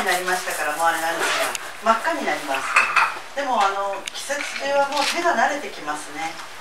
なりましたから、もうあれなんですが、真っ赤になります。でも季節中はもう手が慣れてきますね。